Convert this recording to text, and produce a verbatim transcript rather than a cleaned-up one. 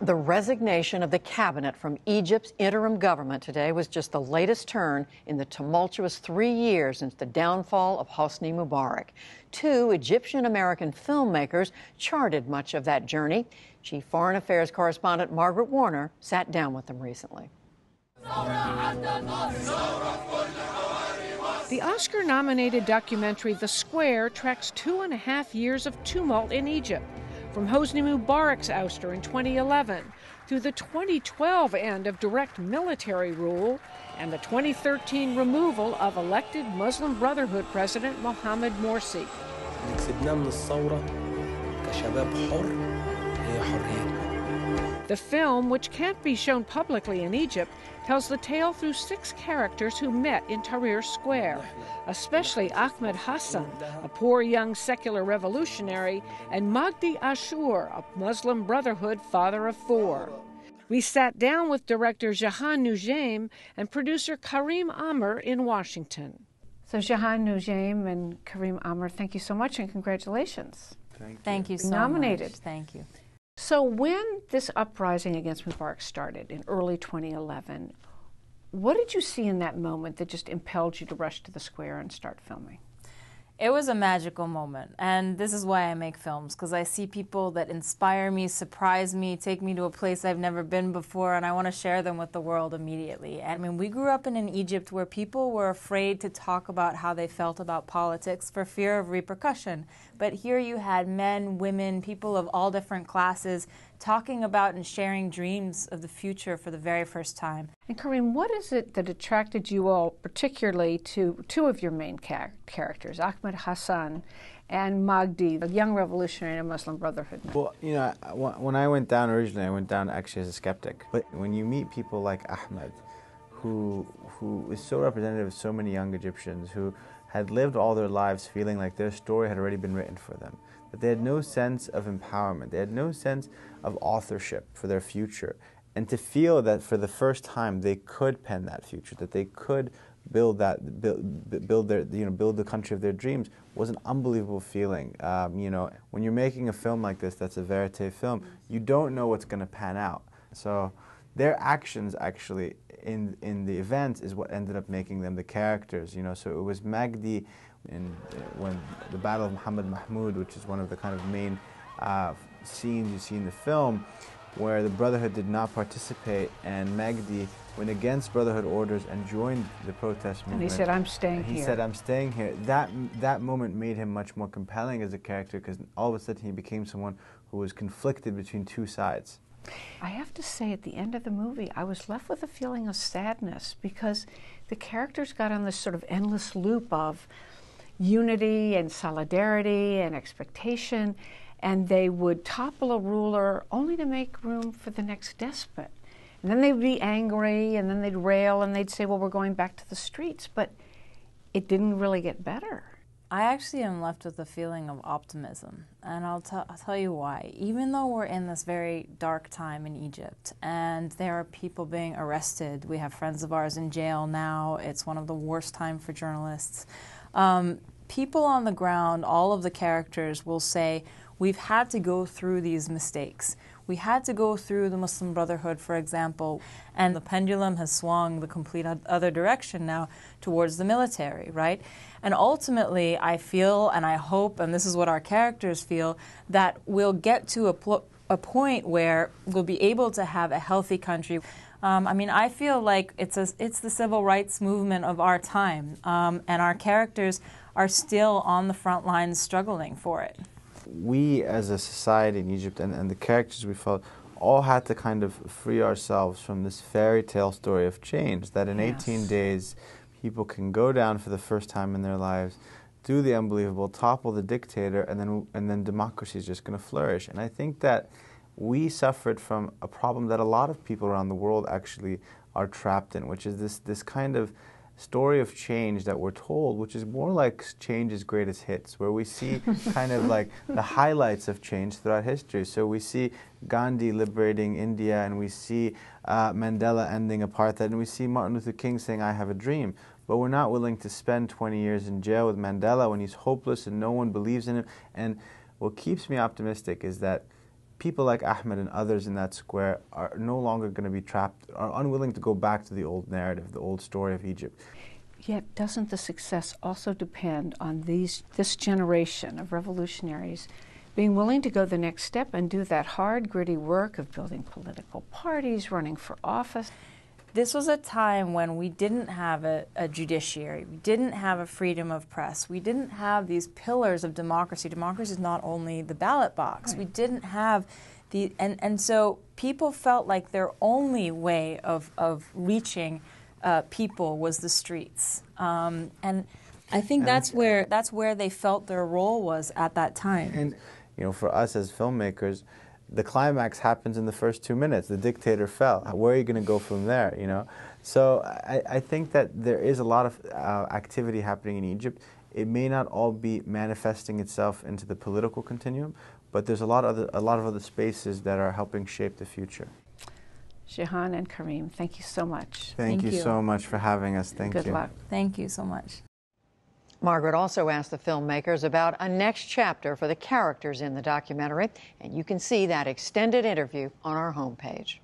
The resignation of the cabinet from Egypt's interim government today was just the latest turn in the tumultuous three years since the downfall of Hosni Mubarak. Two Egyptian-American filmmakers charted much of that journey. Chief Foreign Affairs correspondent Margaret Warner sat down with them recently. The Oscar-nominated documentary The Square tracks two and a half years of tumult in Egypt, from Hosni Mubarak's ouster in twenty eleven through the twenty twelve end of direct military rule and the twenty thirteen removal of elected Muslim Brotherhood President Mohamed Morsi. The film, which can't be shown publicly in Egypt, tells the tale through six characters who met in Tahrir Square, especially Ahmed Hassan, a poor young secular revolutionary, and Magdi Ashur, a Muslim Brotherhood father of four. We sat down with director Jehane Noujaim and producer Karim Amer in Washington. So Jehane Noujaim and Karim Amer, thank you so much and congratulations. Thank you, thank you so nominated. much. Thank you. So when this uprising against Mubarak started in early twenty eleven, what did you see in that moment that just impelled you to rush to the square and start filming? It was a magical moment, and this is why I make films, because I see people that inspire me, surprise me, take me to a place I've never been before, and I want to share them with the world immediately. I mean, we grew up in an Egypt where people were afraid to talk about how they felt about politics for fear of repercussion. But here you had men, women, people of all different classes talking about and sharing dreams of the future for the very first time. And Karim, what is it that attracted you all particularly to two of your main char characters, Ahmed Hassan and Magdi, a young revolutionary in a Muslim Brotherhood? Well, you know, when I went down originally, I went down actually as a skeptic. But when you meet people like Ahmed, who, who is so representative of so many young Egyptians who had lived all their lives feeling like their story had already been written for them, that they had no sense of empowerment, they had no sense of authorship for their future, and to feel that for the first time they could pen that future, that they could build that, build, build their, you know, build the country of their dreams, was an unbelievable feeling. Um, you know, when you're making a film like this, that's a verite film, you don't know what's going to pan out. So their actions actually in in the event is what ended up making them the characters. You know, so it was Magdi in uh, when the Battle of Muhammad Mahmud, which is one of the kind of main uh, scenes you see in the film, where the Brotherhood did not participate, and Magdi went against Brotherhood orders and joined the protest movement. And he said, "I'm staying and he here." He said, "I'm staying here." That that moment made him much more compelling as a character, because all of a sudden he became someone who was conflicted between two sides. I have to say, at the end of the movie, I was left with a feeling of sadness, because the characters got on this sort of endless loop of unity and solidarity and expectation, and they would topple a ruler only to make room for the next despot. And then they'd be angry, and then they'd rail, and they'd say, well, we're going back to the streets. But it didn't really get better. I actually am left with a feeling of optimism, and I'll, I'll tell you why. Even though we're in this very dark time in Egypt, and there are people being arrested, we have friends of ours in jail now, it's one of the worst times for journalists. Um, people on the ground, all of the characters will say, we've had to go through these mistakes. We had to go through the Muslim Brotherhood, for example, and the pendulum has swung the complete other direction now towards the military, right? And ultimately, I feel and I hope, and this is what our characters feel, that we'll get to a, pl a point where we'll be able to have a healthy country. Um, I mean, I feel like it's, a, it's the civil rights movement of our time, um, and our characters are still on the front lines struggling for it. We as a society in Egypt and, and the characters we felt all had to kind of free ourselves from this fairy tale story of change, that in yes. eighteen days people can go down for the first time in their lives, do the unbelievable, topple the dictator, and then, and then democracy is just going to flourish. And I think that we suffered from a problem that a lot of people around the world actually are trapped in, which is this, this kind of story of change that we're told, which is more like change's greatest hits, where we see kind of like the highlights of change throughout history. So we see Gandhi liberating India, and we see uh, Mandela ending apartheid, and we see Martin Luther King saying, I have a dream. But we're not willing to spend twenty years in jail with Mandela when he's hopeless and no one believes in him. And what keeps me optimistic is that people like Ahmed and others in that square are no longer going to be trapped, are unwilling to go back to the old narrative, the old story of Egypt. Yet doesn't the success also depend on these this generation of revolutionaries being willing to go the next step and do that hard, gritty work of building political parties, running for office? This was a time when we didn't have a, a judiciary, we didn't have a freedom of press, we didn't have these pillars of democracy. Democracy is not only the ballot box. Right. We didn't have the, and, and so people felt like their only way of, of reaching uh, people was the streets. Um, and I think that's and, where, that's where they felt their role was at that time. And, you know, for us as filmmakers, the climax happens in the first two minutes. The dictator fell. Where are you going to go from there, you know? So I, I think that there is a lot of uh, activity happening in Egypt. It may not all be manifesting itself into the political continuum, but there's a lot of other, a lot of other spaces that are helping shape the future. Jehane and Karim, thank you so much. Thank, Thank you, you so much for having us. Thank Good you. luck. Thank you so much. Margaret also asked the filmmakers about a next chapter for the characters in the documentary, and you can see that extended interview on our homepage.